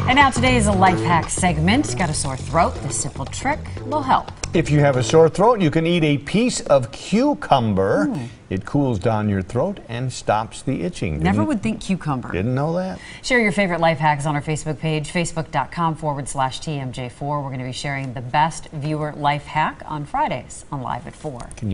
And now today's life hack segment. Got a sore throat? This simple trick will help. If you have a sore throat, you can eat a piece of cucumber. It cools down your throat and stops the itching. Never would think cucumber. Didn't know that? Share your favorite life hacks on our Facebook page, facebook.com/TMJ4. We're going to be sharing the best viewer life hack on Fridays on Live at 4.